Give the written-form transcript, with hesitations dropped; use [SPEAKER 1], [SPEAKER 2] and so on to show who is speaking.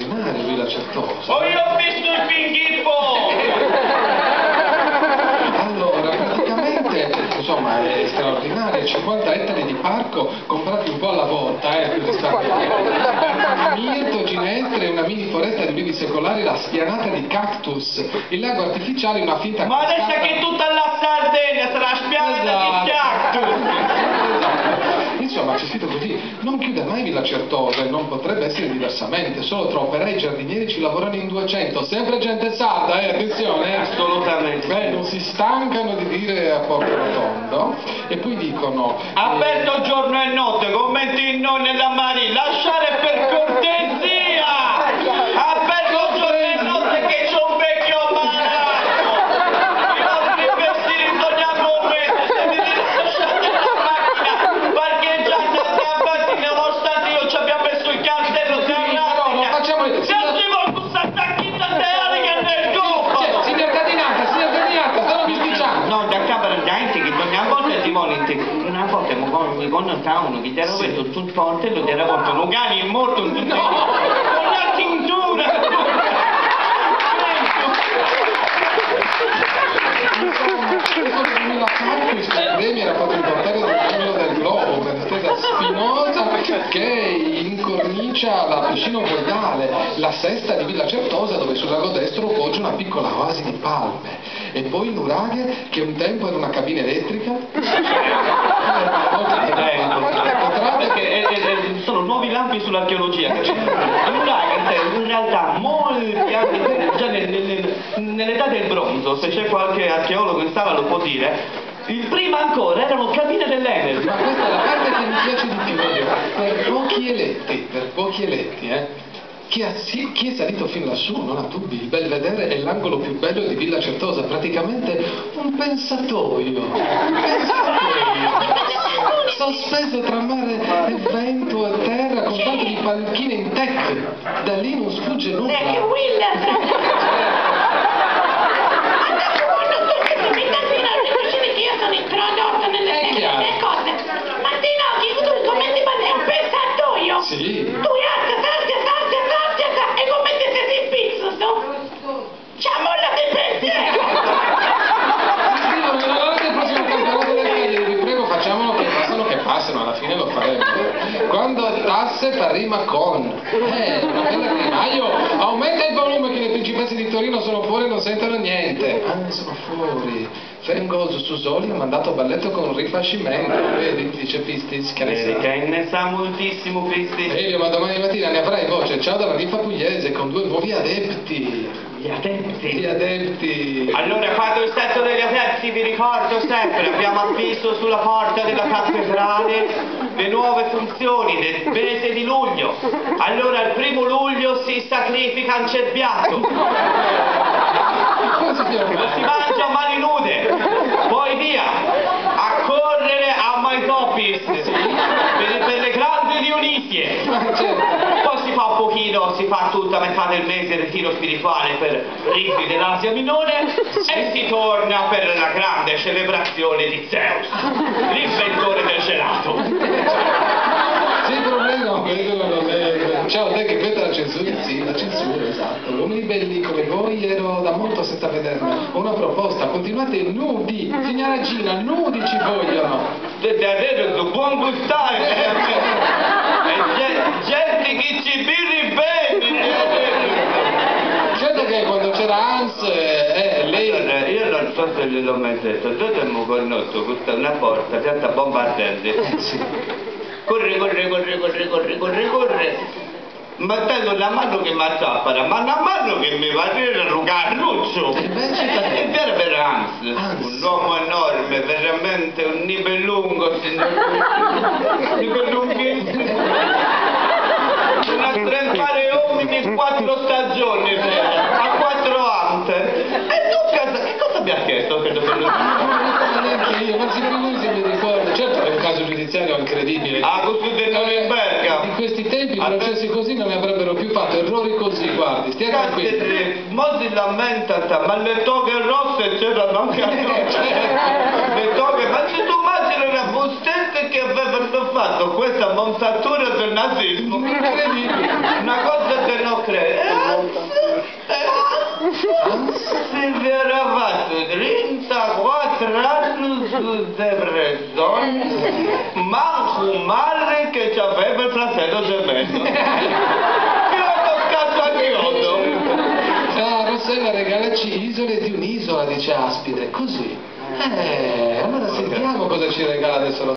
[SPEAKER 1] straordinario Villa Certosa.
[SPEAKER 2] Oh, io ho visto il Pinghippo!
[SPEAKER 1] Allora, praticamente, insomma, è straordinario, 50 ettari di parco comprati un po' alla volta, quindi sta bene. Mirto, ginestre, una mini foresta di ulivi secolari, la spianata di cactus, il lago artificiale, una finta
[SPEAKER 2] Ma adesso
[SPEAKER 1] cascata.
[SPEAKER 2] che tutta la Sardegna sarà spianata di cactus!
[SPEAKER 1] Insomma, c'è scritto così: non chiude mai Villa Certosa e non potrebbe essere diversamente, solo tra operai e giardinieri ci lavorano in 200, sempre gente sarda, attenzione,
[SPEAKER 2] Assolutamente.
[SPEAKER 1] non si stancano di dire a porto rotondo, e poi dicono:
[SPEAKER 2] Aperto giorno e notte, commenti in noi nella Marina, lasciare per cortesia! Aperto giorno e notte che c'è un vecchio malato! I nostri vestiti torniamo a mettere, se mi lasciate la macchina parcheggiata davanti, nonostante io ci abbia messo il cartello
[SPEAKER 1] non facciamo il... Signor Cardinata, stanno bisticciando.
[SPEAKER 2] No, da camera gente che ogni volta ti volete, una volta mi conoscavano che ti era aperto sul ponte e ti era portato un cane morto in tutti con la cintura.
[SPEAKER 1] Il premio era fatto riportare dal Premio del Globo, una distesa spinosa che incornicia la piscina ovoidale, la sesta di Villa Certosa, dove sul lago destro poggia una piccola oasi di palme, e poi il nuraghe, che un tempo era una cabina elettrica.
[SPEAKER 2] Perché sono nuovi lampi sull'archeologia. Il nuraghe in realtà molti anni, già nell'età del bronzo, se c'è qualche archeologo in sala lo può dire, il prima ancora erano cabine dell'Enel.
[SPEAKER 1] Ma questa è la parte che mi piace di più, per pochi eletti, chi è salito fino lassù non ha dubbi, il Belvedere è l'angolo più bello di Villa Certosa, praticamente un pensatoio, sospeso tra mare e vento e terra, con tanto di panchine in tech, da lì non sfugge nulla.
[SPEAKER 3] Introdotto nelle cose, ma ti noti, tu commenti, ma è un pensatoio?
[SPEAKER 1] Sì.
[SPEAKER 3] Tu e commenti se si pizzo, c'ha molla di pensiero.
[SPEAKER 1] Scrivono nella il prossimo campionato del Cagliari, vi prego, facciamolo che passano, alla fine lo faremo. Quando tasse fa rima con, una bella rimaio, aumenta il volume che le principesse di Torino sono fuori e non sentono niente. Ah, sono fuori. Fengoso Susoli ha mandato a balletto con un rifacimento, vedi, dice Pistis, che
[SPEAKER 2] ne sa moltissimo Pistis.
[SPEAKER 1] Elio, ma domani mattina ne avrai voce, ciao dalla ninfa pugliese con 2 nuovi adepti. Gli adepti.
[SPEAKER 2] Allora, quando il setto degli adepti, vi ricordo sempre, abbiamo appeso sulla porta della cattedrale le nuove funzioni del mese di luglio. Allora, il 1° luglio si sacrifica un cerbiatto. Lo si mangia a mani nude, poi via a correre a Maitopis per le grandi Dionisie, poi si fa un pochino, si fa tutta metà del mese ritiro spirituale per riti dell'Asia Minore e si torna per la grande celebrazione di Zeus, l'inventore del gelato.
[SPEAKER 1] Sì, il problema non è. Ciao, te che questa è la censura? Sì, la censura, esatto. Uomini belli come voi ero da molto senza vedermi. Ho una proposta, continuate nudi, signora Gina, nudi ci vogliono.
[SPEAKER 2] Davvero, su buon gustare, gente che ci birri bene.
[SPEAKER 1] Certo che quando c'era Hans, lei...
[SPEAKER 2] Allora, io non so se gliel'ho mai detto, tu abbiamo conosciuto questa una porta, pianta bombardelli.
[SPEAKER 1] Sì.
[SPEAKER 2] Corre. Ma tanto la mano che mi azzappara, ma una mano che mi va a dire Lucarruccio. È vero per Hans, un uomo enorme, veramente un nibelungo, signor. Nibelunghi. Una trentare uomini in 4 stagioni, a 4 ante. E tu che cosa mi ha chiesto?
[SPEAKER 1] Neanche io, ma lui se mi ricorda, certo è un caso giudiziario incredibile.
[SPEAKER 2] Ah, così del Norimberga.
[SPEAKER 1] In questi tempi processi così non ne avrebbero più fatto, errori così, guardi, stia tranquillo.
[SPEAKER 2] Mo si lamenta, ma le toghe rosse c'erano anche a noi. Le toghe, ma se tu immagini una bustetta che avevano fatto questa montatura del nazismo.
[SPEAKER 1] Incredibile.
[SPEAKER 2] Una cosa che non credo. vi era fatto 34 anni su depressione, manco male che c'aveva il fratello gemello. Mi l'ho toccato a chiodo.
[SPEAKER 1] Ah, Rossella, regalaci Isole di un'isola, dice Aspide, così. Allora sentiamo cosa ci regala adesso